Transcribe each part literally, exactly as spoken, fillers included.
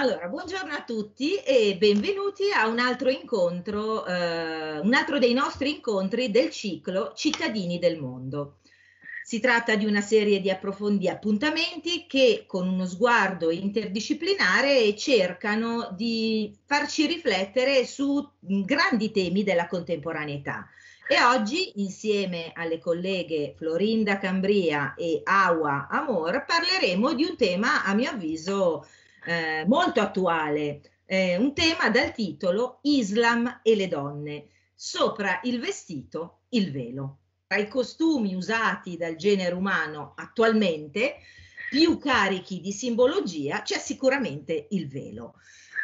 Allora, buongiorno a tutti e benvenuti a un altro incontro, eh, un altro dei nostri incontri del ciclo Cittadini del Mondo. Si tratta di una serie di approfondi appuntamenti che con uno sguardo interdisciplinare cercano di farci riflettere su grandi temi della contemporaneità. E oggi, insieme alle colleghe Florinda Cambria e Awa Amor, parleremo di un tema, a mio avviso, eh, molto attuale, eh, un tema dal titolo Islam e le donne, sopra il vestito, il velo. Tra i costumi usati dal genere umano attualmente, più carichi di simbologia, c'è sicuramente il velo.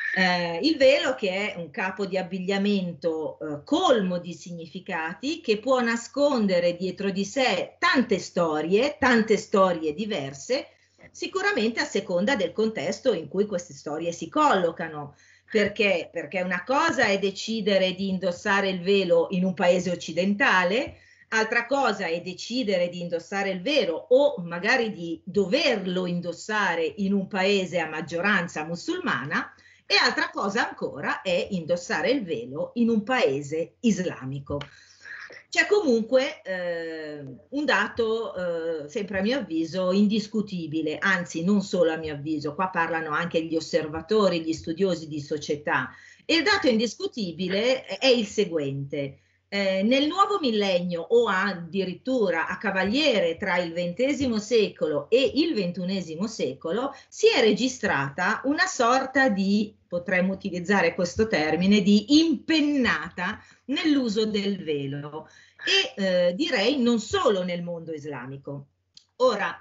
Eh, il velo che è un capo di abbigliamento eh, colmo di significati, che può nascondere dietro di sé tante storie, tante storie diverse, sicuramente a seconda del contesto in cui queste storie si collocano. Perché? Perché una cosa è decidere di indossare il velo in un paese occidentale, altra cosa è decidere di indossare il velo o magari di doverlo indossare in un paese a maggioranza musulmana, e altra cosa ancora è indossare il velo in un paese islamico. C'è comunque eh, un dato, eh, sempre a mio avviso, indiscutibile, anzi non solo a mio avviso, qua parlano anche gli osservatori, gli studiosi di società, e il dato indiscutibile è il seguente. Eh, nel nuovo millennio o addirittura a cavaliere tra il ventesimo secolo e il ventunesimo secolo si è registrata una sorta di, potremmo utilizzare questo termine, di impennata nell'uso del velo e eh, direi non solo nel mondo islamico. Ora,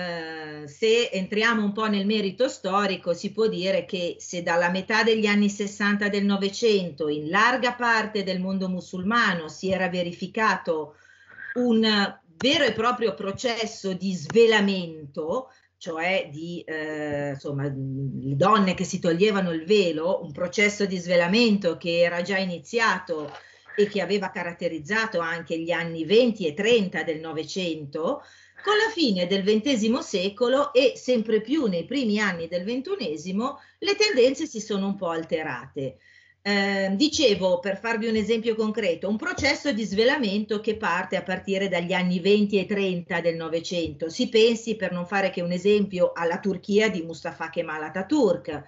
eh, se entriamo un po' nel merito storico, si può dire che se dalla metà degli anni sessanta del Novecento in larga parte del mondo musulmano si era verificato un vero e proprio processo di svelamento, cioè di eh, insomma, le donne che si toglievano il velo, un processo di svelamento che era già iniziato e che aveva caratterizzato anche gli anni venti e trenta del Novecento, con la fine del ventesimo secolo e sempre più nei primi anni del ventunesimo le tendenze si sono un po' alterate. Eh, dicevo, per farvi un esempio concreto, un processo di svelamento che parte a partire dagli anni venti e trenta del Novecento. Si pensi, per non fare che un esempio, alla Turchia di Mustafa Kemal Atatürk,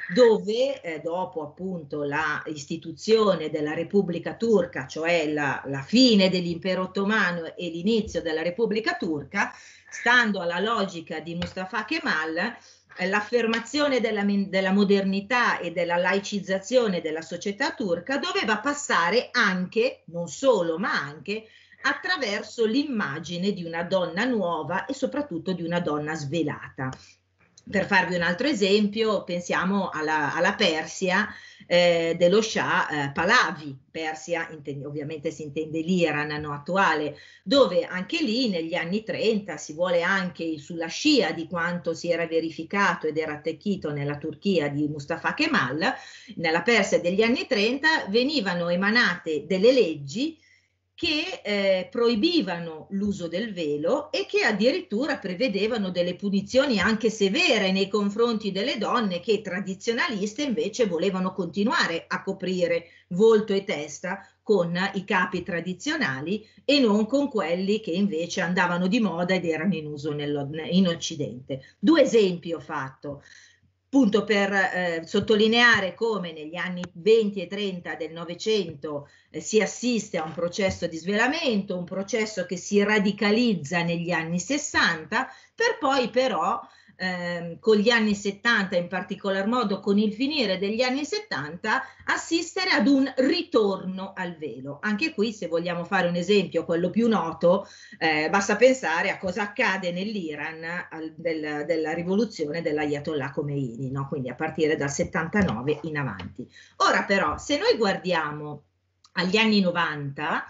dove eh, dopo appunto la istituzione della Repubblica Turca, cioè la, la fine dell'impero ottomano e l'inizio della Repubblica Turca, stando alla logica di Mustafa Kemal, eh, l'affermazione della, della modernità e della laicizzazione della società turca doveva passare anche, non solo, ma anche attraverso l'immagine di una donna nuova e soprattutto di una donna svelata. Per farvi un altro esempio, pensiamo alla, alla Persia eh, dello Shah eh, Pahlavi, Persia ovviamente si intende l'Iran no, attuale, dove anche lì negli anni trenta si vuole anche sulla scia di quanto si era verificato ed era attecchito nella Turchia di Mustafa Kemal, nella Persia degli anni trenta venivano emanate delle leggi che eh, proibivano l'uso del velo e che addirittura prevedevano delle punizioni anche severe nei confronti delle donne che tradizionaliste invece volevano continuare a coprire volto e testa con i capi tradizionali e non con quelli che invece andavano di moda ed erano in uso nello, in Occidente. Due esempi ho fatto. Appunto per eh, sottolineare come negli anni venti e trenta del Novecento eh, si assiste a un processo di svelamento, un processo che si radicalizza negli anni sessanta, per poi però eh, con gli anni settanta, in particolar modo con il finire degli anni settanta, assistere ad un ritorno al velo. Anche qui, se vogliamo fare un esempio, quello più noto, eh, basta pensare a cosa accade nell'Iran del, della rivoluzione dell'Ayatollah Khomeini, no? Quindi a partire dal settantanove in avanti. Ora però, se noi guardiamo agli anni novanta,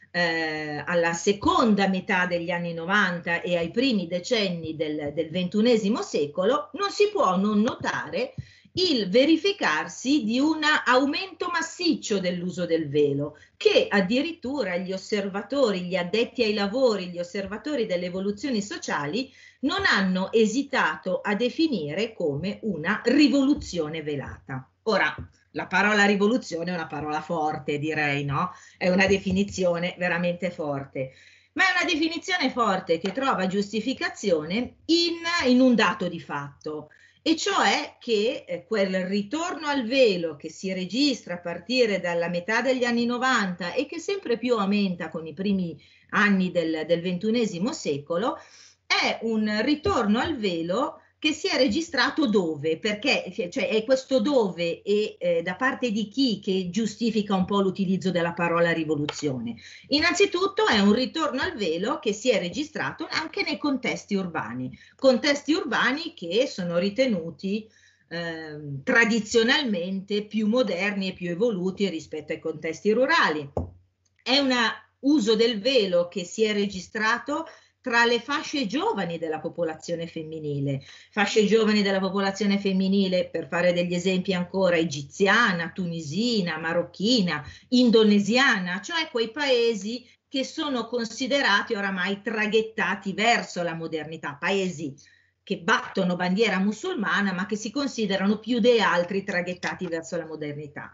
eh, alla seconda metà degli anni novanta e ai primi decenni del, del ventunesimo secolo, non si può non notare il verificarsi di un aumento massiccio dell'uso del velo, che addirittura gli osservatori, gli addetti ai lavori, gli osservatori delle evoluzioni sociali non hanno esitato a definire come una rivoluzione velata. Ora, la parola rivoluzione è una parola forte, direi, no? È una definizione veramente forte, ma è una definizione forte che trova giustificazione in, in un dato di fatto, e cioè che eh, quel ritorno al velo che si registra a partire dalla metà degli anni novanta e che sempre più aumenta con i primi anni del, del ventunesimo secolo, è un ritorno al velo che si è registrato dove? Perché cioè, è questo dove e eh, da parte di chi che giustifica un po' l'utilizzo della parola rivoluzione? Innanzitutto è un ritorno al velo che si è registrato anche nei contesti urbani, contesti urbani che sono ritenuti eh, tradizionalmente più moderni e più evoluti rispetto ai contesti rurali. È un uso del velo che si è registrato tra le fasce giovani della popolazione femminile, fasce giovani della popolazione femminile, per fare degli esempi ancora, egiziana, tunisina, marocchina, indonesiana, cioè quei paesi che sono considerati oramai traghettati verso la modernità, paesi che battono bandiera musulmana ma che si considerano più dei altri traghettati verso la modernità.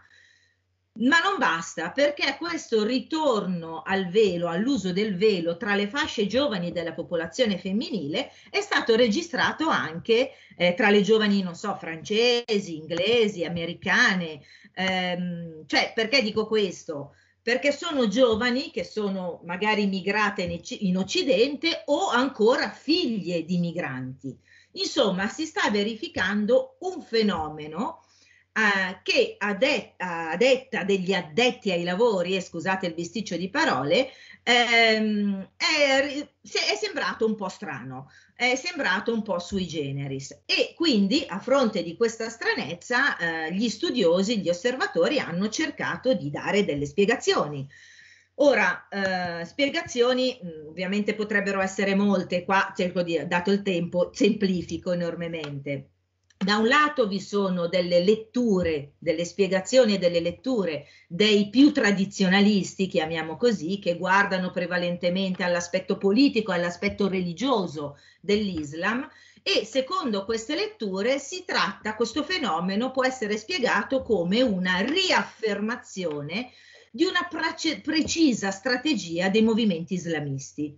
Ma non basta, perché questo ritorno al velo, all'uso del velo tra le fasce giovani della popolazione femminile è stato registrato anche eh, tra le giovani, non so, francesi, inglesi, americane. Ehm, cioè, perché dico questo? Perché sono giovani che sono magari migrate in Occidente o ancora figlie di migranti. Insomma, si sta verificando un fenomeno Uh, che a, de a detta degli addetti ai lavori, e scusate il bisticcio di parole, ehm, è, è sembrato un po' strano, è sembrato un po' sui generis, e quindi a fronte di questa stranezza eh, gli studiosi, gli osservatori hanno cercato di dare delle spiegazioni. Ora, eh, spiegazioni mh, ovviamente potrebbero essere molte, qua cerco di, dato il tempo, semplifico enormemente. Da un lato vi sono delle letture, delle spiegazioni e delle letture dei più tradizionalisti, chiamiamo così, che guardano prevalentemente all'aspetto politico, all'aspetto religioso dell'Islam, e secondo queste letture si tratta, questo fenomeno può essere spiegato come una riaffermazione di una pre- precisa strategia dei movimenti islamisti.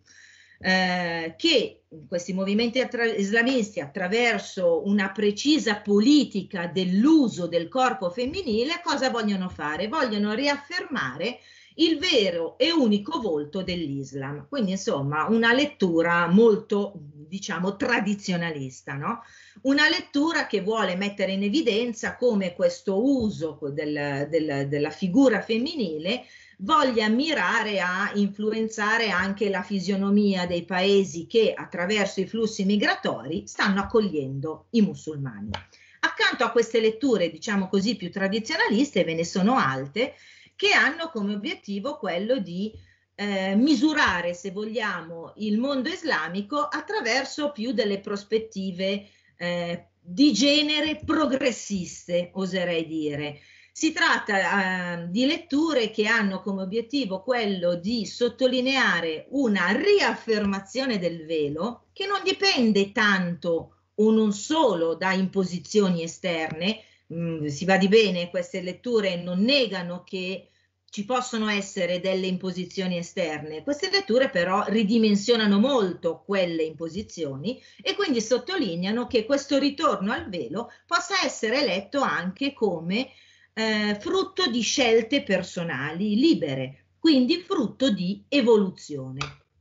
Eh, che questi movimenti attra islamisti, attraverso una precisa politica dell'uso del corpo femminile, cosa vogliono fare? Vogliono riaffermare il vero e unico volto dell'Islam. Quindi, insomma, una lettura molto, diciamo, tradizionalista, no? Una lettura che vuole mettere in evidenza come questo uso del, del, della figura femminile voglia mirare a influenzare anche la fisionomia dei paesi che attraverso i flussi migratori stanno accogliendo i musulmani. Accanto a queste letture, diciamo così, più tradizionaliste, ve ne sono altre che hanno come obiettivo quello di eh, misurare, se vogliamo, il mondo islamico attraverso più delle prospettive eh, di genere progressiste, oserei dire. Si tratta eh, di letture che hanno come obiettivo quello di sottolineare una riaffermazione del velo che non dipende tanto o non solo da imposizioni esterne. Mm, si va di bene, queste letture non negano che ci possono essere delle imposizioni esterne, queste letture però ridimensionano molto quelle imposizioni e quindi sottolineano che questo ritorno al velo possa essere letto anche come Eh, frutto di scelte personali libere, quindi frutto di evoluzione.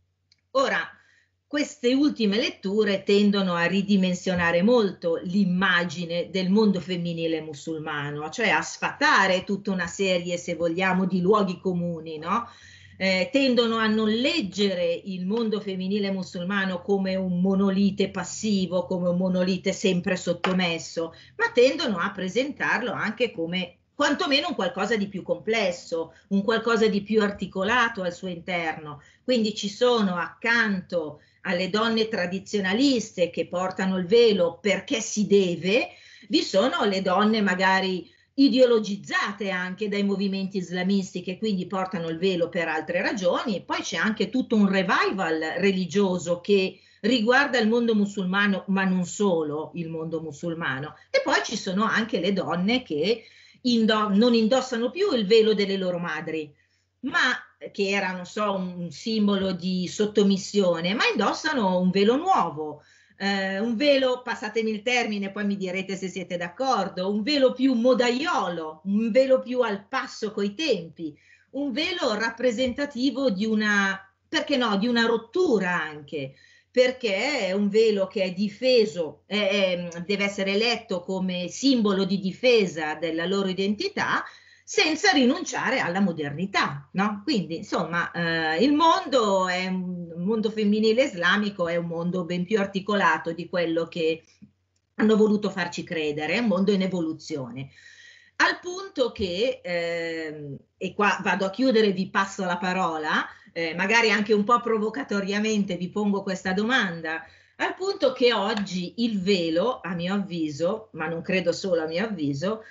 Ora, queste ultime letture tendono a ridimensionare molto l'immagine del mondo femminile musulmano, cioè a sfatare tutta una serie, se vogliamo, di luoghi comuni, no? Eh, tendono a non leggere il mondo femminile musulmano come un monolite passivo, come un monolite sempre sottomesso, ma tendono a presentarlo anche come quantomeno un qualcosa di più complesso, un qualcosa di più articolato al suo interno. Quindi ci sono accanto alle donne tradizionaliste che portano il velo perché si deve, Vi sono le donne magari ideologizzate anche dai movimenti islamisti che quindi portano il velo per altre ragioni, poi c'è anche tutto un revival religioso che riguarda il mondo musulmano, ma non solo il mondo musulmano. E poi ci sono anche le donne che indo- non indossano più il velo delle loro madri, ma che era, non so, un simbolo di sottomissione, ma indossano un velo nuovo, eh, un velo, passatemi il termine, poi mi direte se siete d'accordo, un velo più modaiolo, un velo più al passo coi tempi, un velo rappresentativo di una, perché no, di una rottura anche, perché è un velo che è difeso, è, è, deve essere letto come simbolo di difesa della loro identità, senza rinunciare alla modernità, no? Quindi, insomma, eh, il mondo è un mondo femminile islamico, è un mondo ben più articolato di quello che hanno voluto farci credere, è un mondo in evoluzione. Al punto che, ehm, e qua vado a chiudere, vi passo la parola, eh, magari anche un po' provocatoriamente vi pongo questa domanda, al punto che oggi il velo, a mio avviso, ma non credo solo a mio avviso,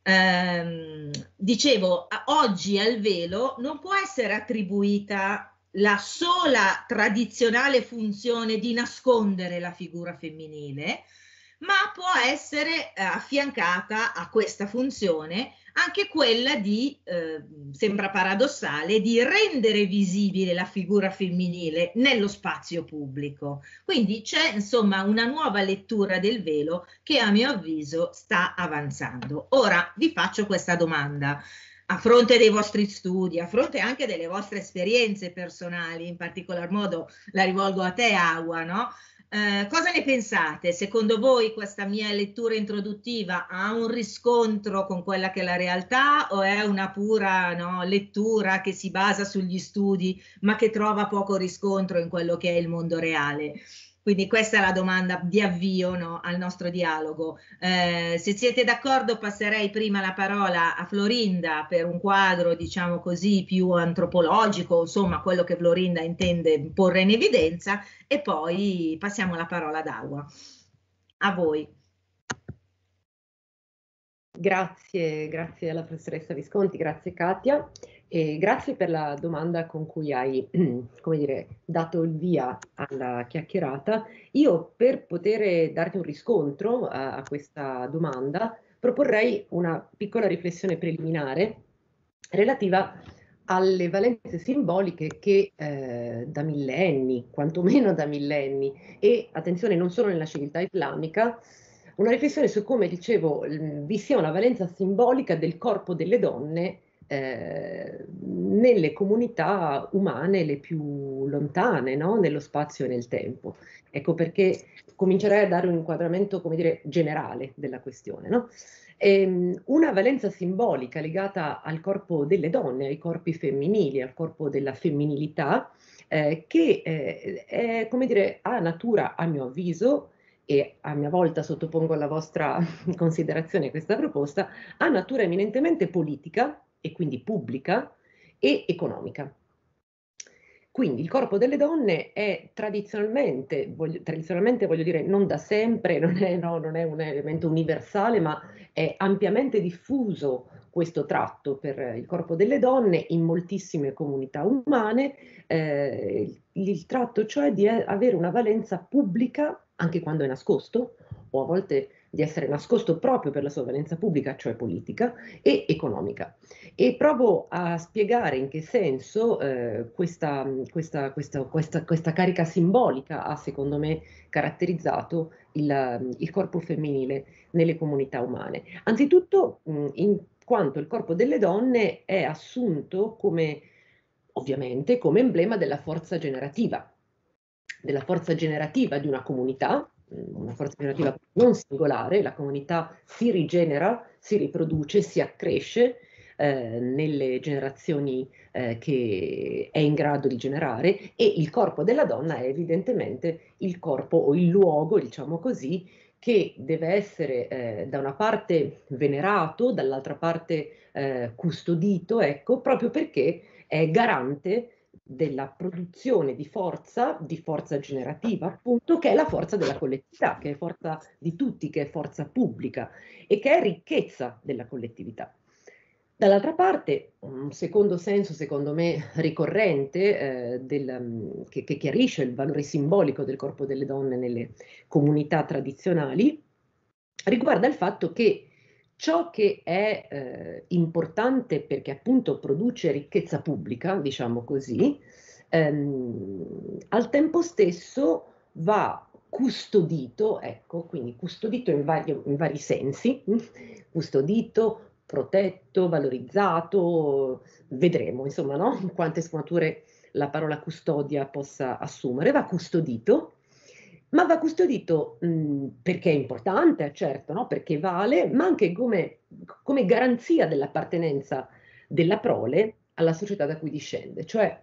ehm, dicevo, oggi al velo non può essere attribuita la sola tradizionale funzione di nascondere la figura femminile, ma può essere eh, affiancata a questa funzione anche quella di, eh, sembra paradossale, di rendere visibile la figura femminile nello spazio pubblico. Quindi c'è insomma una nuova lettura del velo che a mio avviso sta avanzando. Ora vi faccio questa domanda. A fronte dei vostri studi, a fronte anche delle vostre esperienze personali, in particolar modo la rivolgo a te, Agua, no? Eh, cosa ne pensate? Secondo voi questa mia lettura introduttiva ha un riscontro con quella che è la realtà o è una pura, no, lettura che si basa sugli studi ma che trova poco riscontro in quello che è il mondo reale? Quindi questa è la domanda di avvio, no, al nostro dialogo. Eh, se siete d'accordo passerei prima la parola a Florinda per un quadro, diciamo così, più antropologico, insomma quello che Florinda intende porre in evidenza, e poi passiamo la parola ad Agua. A voi. Grazie, grazie alla professoressa Visconti, grazie Katia e grazie per la domanda con cui hai, come dire, dato il via alla chiacchierata. Io per poter darti un riscontro a, a questa domanda proporrei una piccola riflessione preliminare relativa alle valenze simboliche che eh, da millenni, quantomeno da millenni, e attenzione non solo nella civiltà islamica, una riflessione su come, dicevo, vi sia una valenza simbolica del corpo delle donne eh, nelle comunità umane le più lontane, no? Nello spazio e nel tempo. Ecco perché comincerei a dare un inquadramento, come dire, generale della questione, no? Ehm, una valenza simbolica legata al corpo delle donne, ai corpi femminili, al corpo della femminilità, eh, che eh, è, come dire, ha natura, a mio avviso, e a mia volta sottopongo alla vostra considerazione questa proposta, ha natura eminentemente politica e quindi pubblica e economica. Quindi il corpo delle donne è tradizionalmente, voglio, tradizionalmente voglio dire non da sempre, non è, no, non è un elemento universale, ma è ampiamente diffuso questo tratto per il corpo delle donne in moltissime comunità umane, eh, il, il tratto cioè di avere una valenza pubblica anche quando è nascosto, o a volte di essere nascosto proprio per la sua valenza pubblica, cioè politica, e economica. E provo a spiegare in che senso eh, questa, questa, questa, questa, questa carica simbolica ha, secondo me, caratterizzato il, il corpo femminile nelle comunità umane. Anzitutto, mh, in quanto il corpo delle donne è assunto come, ovviamente, come emblema della forza generativa, della forza generativa di una comunità, una forza generativa non singolare, la comunità si rigenera, si riproduce, si accresce eh, nelle generazioni eh, che è in grado di generare, e il corpo della donna è evidentemente il corpo o il luogo, diciamo così, che deve essere eh, da una parte venerato, dall'altra parte eh, custodito, ecco, proprio perché è garante della produzione di forza, di forza generativa, appunto, che è la forza della collettività, che è forza di tutti, che è forza pubblica e che è ricchezza della collettività. Dall'altra parte, un secondo senso, secondo me, ricorrente, eh, del, che, che chiarisce il valore simbolico del corpo delle donne nelle comunità tradizionali, riguarda il fatto che ciò che è eh, importante perché appunto produce ricchezza pubblica, diciamo così, ehm, al tempo stesso va custodito, ecco, quindi custodito in, vario, in vari sensi, custodito, protetto, valorizzato, vedremo insomma, no? Quante sfumature la parola custodia possa assumere, va custodito, ma va custodito mh, perché è importante, certo, no? Perché vale, ma anche come, come garanzia dell'appartenenza della prole alla società da cui discende, cioè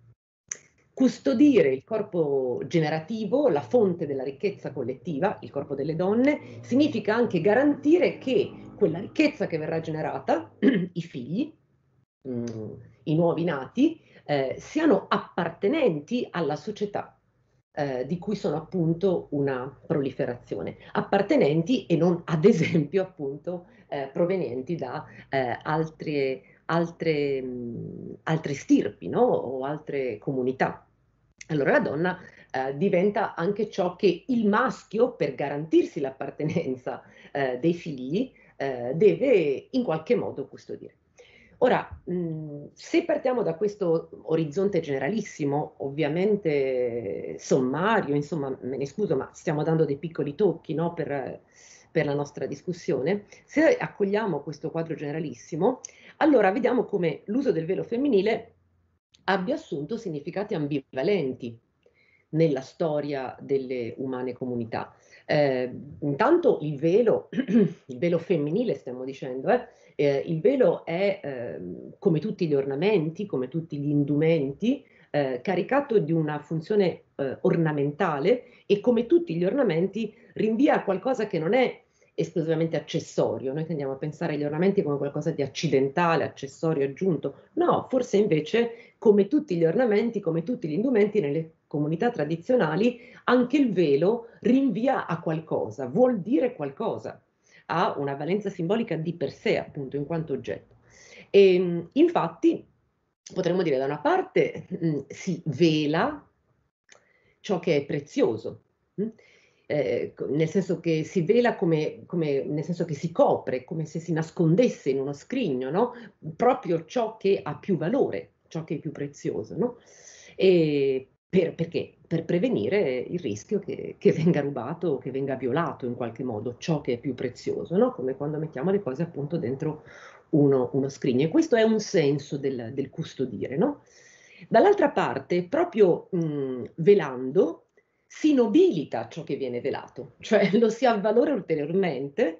custodire il corpo generativo, la fonte della ricchezza collettiva, il corpo delle donne, significa anche garantire che quella ricchezza che verrà generata, i figli, mh, i nuovi nati, eh, siano appartenenti alla società eh, di cui sono appunto una proliferazione, appartenenti e non ad esempio appunto eh, provenienti da eh, altre, altre, mh, altre stirpi, no? O altre comunità. Allora la donna eh, diventa anche ciò che il maschio, per garantirsi l'appartenenza eh, dei figli, eh, deve in qualche modo custodire. Ora, mh, se partiamo da questo orizzonte generalissimo, ovviamente sommario, insomma, me ne scuso, ma stiamo dando dei piccoli tocchi, no, per, per la nostra discussione, se accogliamo questo quadro generalissimo, allora vediamo come l'uso del velo femminile abbia assunto significati ambivalenti nella storia delle umane comunità. Eh, intanto il velo, il velo femminile stiamo dicendo, eh, eh, il velo è, eh, come tutti gli ornamenti, come tutti gli indumenti, eh, caricato di una funzione eh, ornamentale e come tutti gli ornamenti rinvia a qualcosa che non è esclusivamente accessorio. Noi tendiamo a pensare agli ornamenti come qualcosa di accidentale, accessorio, aggiunto. No, forse invece, come tutti gli ornamenti, come tutti gli indumenti nelle comunità tradizionali, anche il velo rinvia a qualcosa, vuol dire qualcosa, ha una valenza simbolica di per sé, appunto, in quanto oggetto. E infatti potremmo dire da una parte mh, si vela ciò che è prezioso, mh? Eh, nel senso che si vela come, come, nel senso che si copre, come se si nascondesse in uno scrigno, no? Proprio ciò che ha più valore, ciò che è più prezioso, no? E per, perché? Per prevenire il rischio che, che venga rubato o che venga violato in qualche modo ciò che è più prezioso, no? Come quando mettiamo le cose appunto dentro uno, uno scrigno. E questo è un senso del, del custodire, no? Dall'altra parte, proprio mh, velando, si nobilita ciò che viene velato, cioè lo si avvalora ulteriormente,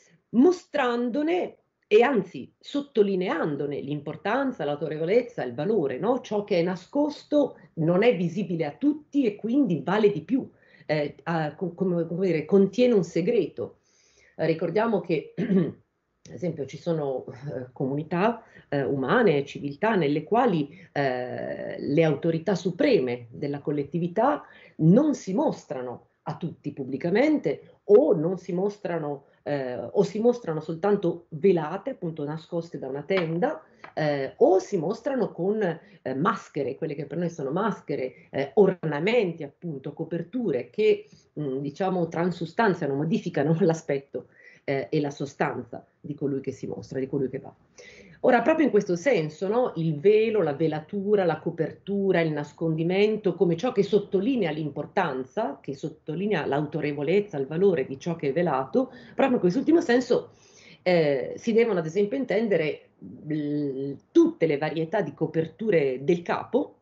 mostrandone e anzi sottolineandone l'importanza, l'autorevolezza, il valore, no? Ciò che è nascosto non è visibile a tutti e quindi vale di più, eh, a, come, come dire, contiene un segreto. Eh, ricordiamo che ad esempio ci sono eh, comunità eh, umane, civiltà, nelle quali eh, le autorità supreme della collettività non si mostrano a tutti pubblicamente o non si mostrano eh, o si mostrano soltanto velate, appunto nascoste da una tenda, eh, o si mostrano con eh, maschere, quelle che per noi sono maschere, eh, ornamenti, appunto, coperture che mh, diciamo transustanziano, modificano l'aspetto eh, e la sostanza di colui che si mostra, di colui che va. Ora, proprio in questo senso, no, il velo, la velatura, la copertura, il nascondimento, come ciò che sottolinea l'importanza, che sottolinea l'autorevolezza, il valore di ciò che è velato, proprio in quest'ultimo senso eh, si devono ad esempio intendere l- tutte le varietà di coperture del capo,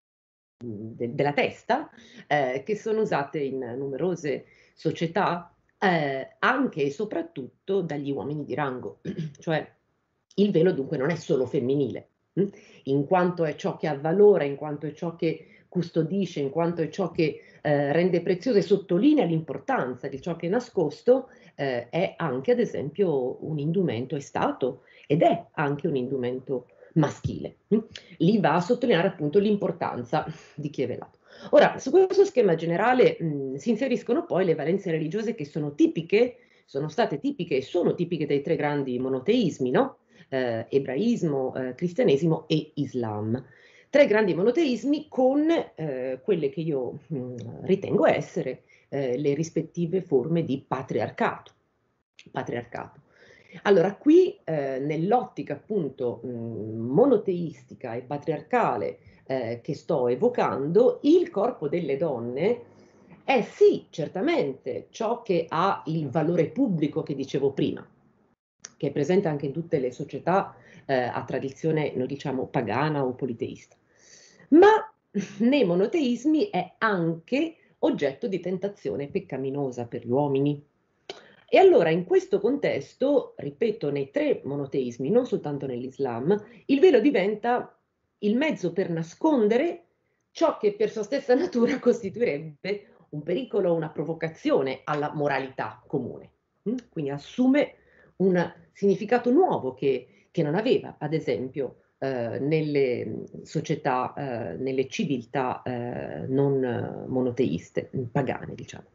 de- della testa, eh, che sono usate in numerose società, eh, anche e soprattutto dagli uomini di rango, cioè il velo dunque non è solo femminile, mh? In quanto è ciò che ha valore, in quanto è ciò che custodisce, in quanto è ciò che eh, rende prezioso e sottolinea l'importanza di ciò che è nascosto, eh, è anche ad esempio un indumento, è stato ed è anche un indumento maschile. Lì va a sottolineare appunto l'importanza di chi è velato. Ora, su questo schema generale mh, si inseriscono poi le valenze religiose che sono tipiche, sono state tipiche e sono tipiche dei tre grandi monoteismi, no? Eh, ebraismo, eh, cristianesimo e Islam. Tre grandi monoteismi con eh, quelle che io mh, ritengo essere eh, le rispettive forme di patriarcato. patriarcato. Allora, qui eh, nell'ottica appunto mh, monoteistica e patriarcale eh, che sto evocando, il corpo delle donne è sì, certamente, ciò che ha il valore pubblico che dicevo prima, che è presente anche in tutte le società eh, a tradizione, noi diciamo, pagana o politeista. Ma nei monoteismi è anche oggetto di tentazione peccaminosa per gli uomini. E allora in questo contesto, ripeto, nei tre monoteismi, non soltanto nell'Islam, il velo diventa il mezzo per nascondere ciò che per sua stessa natura costituirebbe un pericolo, una provocazione alla moralità comune. Quindi assume un significato nuovo che, che non aveva, ad esempio, eh, nelle società, eh, nelle civiltà eh, non monoteiste, pagane, diciamo.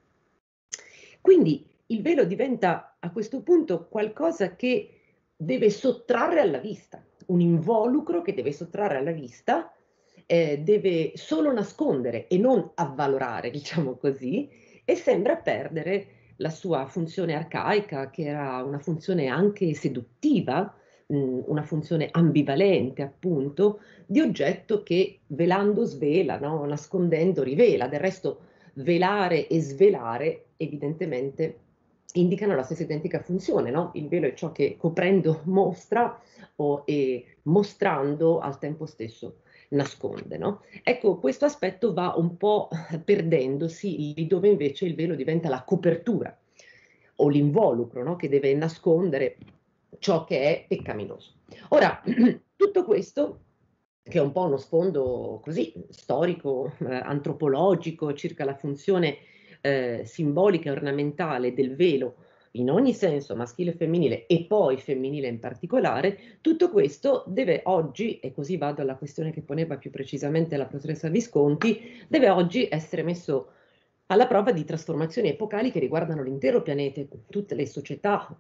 Quindi il velo diventa a questo punto qualcosa che deve sottrarre alla vista, un involucro che deve sottrarre alla vista, eh, deve solo nascondere e non avvalorare, diciamo così, e sembra perdere la sua funzione arcaica, che era una funzione anche seduttiva, mh, una funzione ambivalente, appunto, di oggetto che velando svela, no? Nascondendo rivela. Del resto velare e svelare evidentemente indicano la stessa identica funzione, no? Il velo è ciò che coprendo mostra o, e mostrando al tempo stesso nasconde, no? Ecco, questo aspetto va un po' perdendosi lì dove invece il velo diventa la copertura o l'involucro, no? Che deve nascondere ciò che è peccaminoso. Ora, tutto questo, che è un po' uno sfondo così storico, eh, antropologico, circa la funzione eh, simbolica e ornamentale del velo in ogni senso, maschile e femminile, e poi femminile in particolare, tutto questo deve oggi, e così vado alla questione che poneva più precisamente la professoressa Visconti, deve oggi essere messo alla prova di trasformazioni epocali che riguardano l'intero pianeta, tutte le società,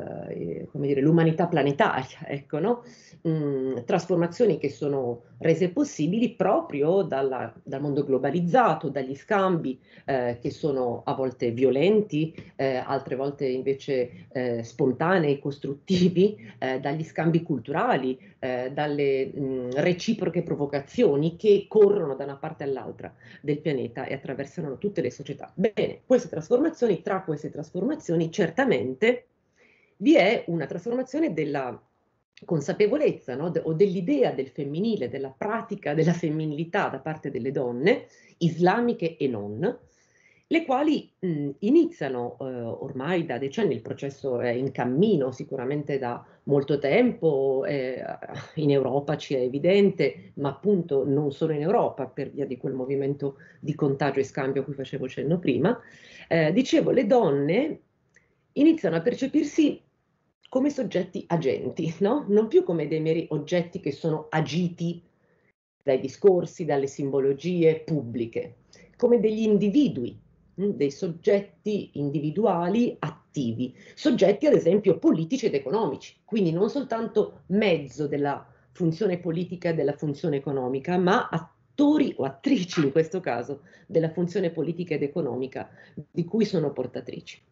eh, come dire, l'umanità planetaria, ecco, no? Mm, trasformazioni che sono rese possibili proprio dalla, dal mondo globalizzato, dagli scambi eh, che sono a volte violenti, eh, altre volte invece eh, spontanei, costruttivi, eh, dagli scambi culturali, eh, dalle mh, reciproche provocazioni che corrono da una parte all'altra del pianeta e attraversano tutte le società. Bene, queste trasformazioni, tra queste trasformazioni certamente vi è una trasformazione della consapevolezza, no? De- o dell'idea del femminile, della pratica della femminilità da parte delle donne, islamiche e non, le quali mh, iniziano eh, ormai da decenni, il processo è in cammino sicuramente da molto tempo, eh, in Europa ci è evidente, ma appunto non solo in Europa per via di quel movimento di contagio e scambio a cui facevo cenno prima. Eh, dicevo, le donne iniziano a percepirsi come soggetti agenti, no? Non più come dei meri oggetti che sono agiti dai discorsi, dalle simbologie pubbliche, come degli individui, mh, dei soggetti individuali attivi, soggetti ad esempio politici ed economici, quindi non soltanto mezzo della funzione politica e della funzione economica, ma attori o attrici in questo caso della funzione politica ed economica di cui sono portatrici.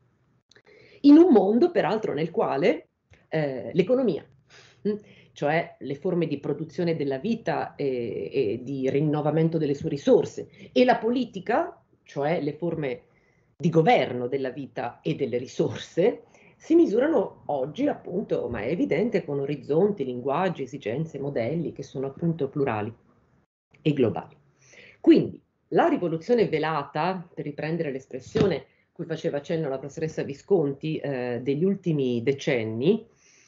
In un mondo peraltro nel quale eh, l'economia, mh, cioè le forme di produzione della vita e, e di rinnovamento delle sue risorse, e la politica, cioè le forme di governo della vita e delle risorse, si misurano oggi appunto, ma è evidente, con orizzonti, linguaggi, esigenze, modelli che sono appunto plurali e globali. Quindi la rivoluzione velata, per riprendere l'espressione cui faceva cenno la professoressa Visconti, eh, degli ultimi decenni,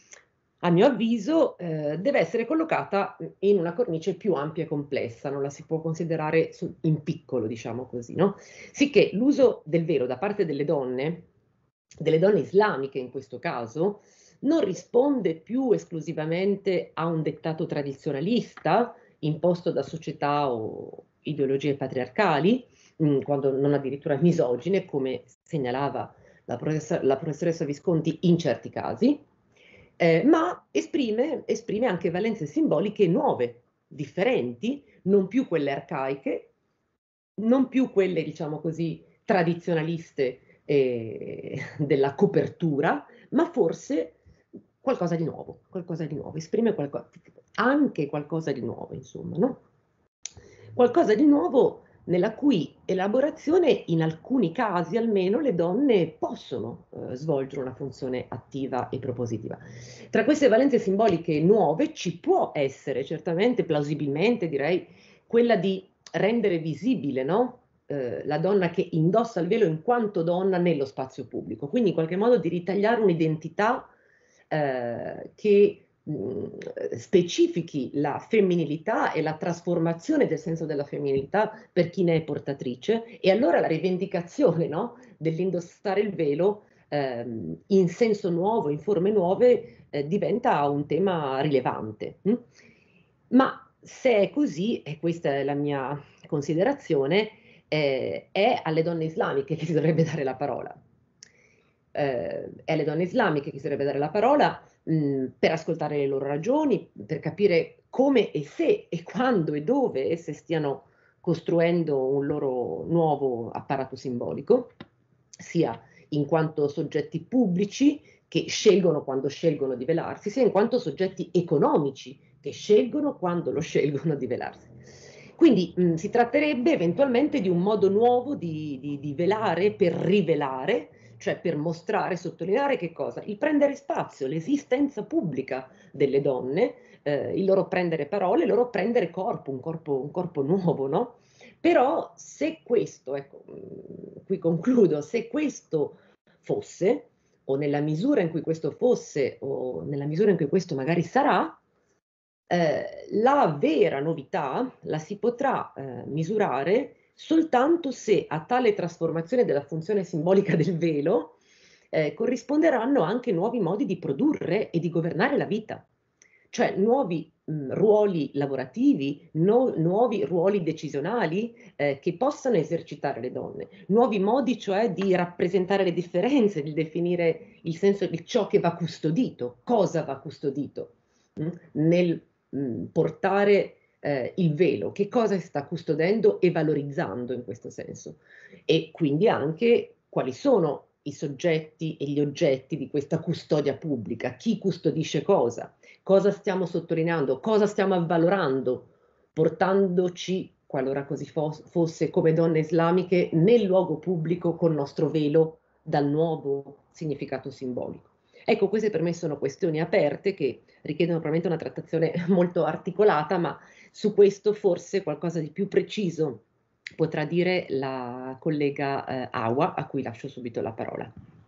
a mio avviso, eh, deve essere collocata in una cornice più ampia e complessa, non la si può considerare in piccolo, diciamo così, no? Sicché l'uso del velo da parte delle donne, delle donne islamiche in questo caso, non risponde più esclusivamente a un dettato tradizionalista imposto da società o ideologie patriarcali, mh, quando non addirittura misogine, come segnalava la professoressa, la professoressa Visconti in certi casi, eh, ma esprime, esprime anche valenze simboliche nuove, differenti, non più quelle arcaiche, non più quelle, diciamo così, tradizionaliste eh, della copertura, ma forse qualcosa di nuovo, qualcosa di nuovo, esprime qualcosa, anche qualcosa di nuovo, insomma, no? Qualcosa di nuovo nella cui elaborazione, in alcuni casi almeno, le donne possono eh, svolgere una funzione attiva e propositiva. Tra queste valenze simboliche nuove ci può essere, certamente, plausibilmente, direi, quella di rendere visibile, no? Eh, la donna che indossa il velo in quanto donna nello spazio pubblico, quindi in qualche modo di ritagliare un'identità eh, che mh, specifichi la femminilità e la trasformazione del senso della femminilità per chi ne è portatrice, e allora la rivendicazione, no, dell'indossare il velo ehm, in senso nuovo, in forme nuove, eh, diventa un tema rilevante. Hm? Ma se è così, e questa è la mia considerazione, eh, è alle donne islamiche che si dovrebbe dare la parola. Eh, è alle donne islamiche che si dovrebbe dare la parola mh, per ascoltare le loro ragioni, per capire come e se e quando e dove esse stiano costruendo un loro nuovo apparato simbolico, sia in quanto soggetti pubblici che scelgono quando scelgono di velarsi, sia in quanto soggetti economici che scelgono quando lo scelgono di velarsi. Quindi mh, si tratterebbe eventualmente di un modo nuovo di, di, di velare per rivelare, cioè per mostrare, sottolineare che cosa? Il prendere spazio, l'esistenza pubblica delle donne, eh, il loro prendere parole, il loro prendere corpo, un corpo, un corpo nuovo, no? Però se questo, ecco, qui concludo, se questo fosse, o nella misura in cui questo fosse, o nella misura in cui questo magari sarà, eh, la vera novità la si potrà eh, misurare soltanto se a tale trasformazione della funzione simbolica del velo eh, corrisponderanno anche nuovi modi di produrre e di governare la vita, cioè nuovi mh, ruoli lavorativi, no, nuovi ruoli decisionali eh, che possano esercitare le donne, nuovi modi cioè di rappresentare le differenze, di definire il senso di ciò che va custodito, cosa va custodito mh, nel mh, portare eh, il velo, che cosa sta custodendo e valorizzando in questo senso, e quindi anche quali sono i soggetti e gli oggetti di questa custodia pubblica, chi custodisce cosa, cosa stiamo sottolineando, cosa stiamo avvalorando, portandoci, qualora così fos- fosse, come donne islamiche, nel luogo pubblico col nostro velo dal nuovo significato simbolico. Ecco, queste per me sono questioni aperte che richiedono probabilmente una trattazione molto articolata, ma su questo forse qualcosa di più preciso potrà dire la collega eh, Awa, a cui lascio subito la parola.